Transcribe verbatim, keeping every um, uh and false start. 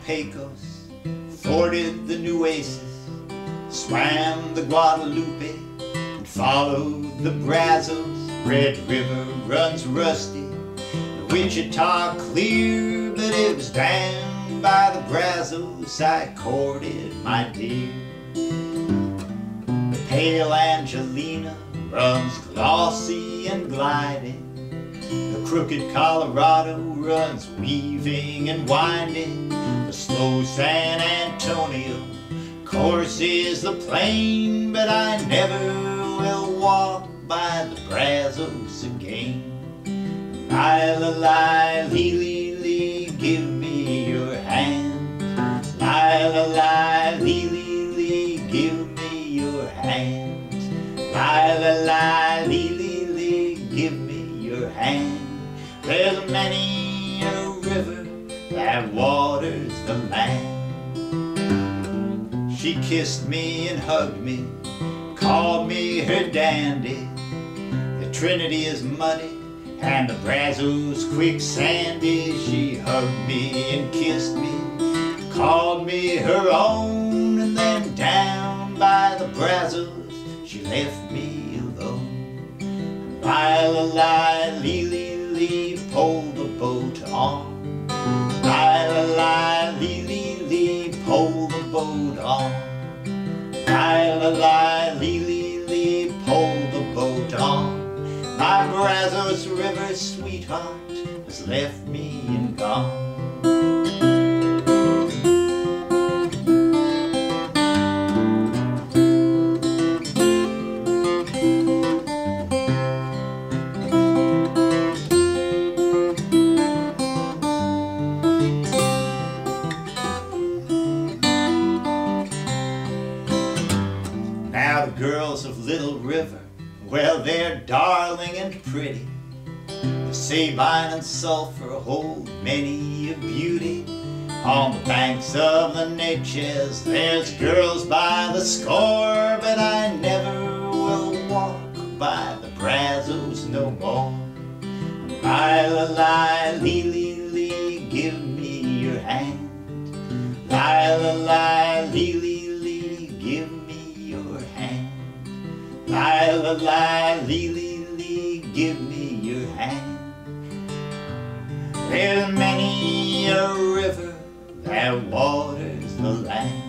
Pecos, forded the Nueces, swam the Guadalupe, and followed the Brazos. Red River runs rusty, the Wichita clear, but it was down by the Brazos I courted my dear. The pale Angelina runs glossy and gliding, the crooked Colorado runs weaving and winding, the slow San Antonio courses the plain, but I never will walk by the Brazos again. Li-la-li, li-li-li, give me your hand. Li-la-li, li-li-li, give me your hand. Li-la-li, li-li-li, give me your hand. There's many a river that waters the land. She kissed me and hugged me, called me her dandy. The Trinity is muddy and the Brazos quicksandy. She hugged me and kissed me, called me her own, and then down by the Brazos she left me alone. Li-la-li, li-li-li, pull the boat on. Li-la-li, li-li-li, pull the boat on. Li-la-li, li-li-li, pull the boat on. My Brazos River sweetheart has left me and gone. Now the girls of Little River, well, they're darling and pretty. The Sabine and Sulphur hold many a beauty. On the banks of the Natchez there's girls by the score, but I never will walk by the Brazos no more. Li-la-li, li-li-li, give me your hand. Li-la-li, li-li-li, give me your hand. Li-la-li, li-li-li, give me your hand. There's many a river that waters the land.